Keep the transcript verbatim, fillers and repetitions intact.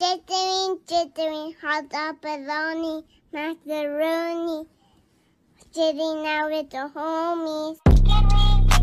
Chittering, chittering, hot dog, bologna, macaroni, sitting out with the homies.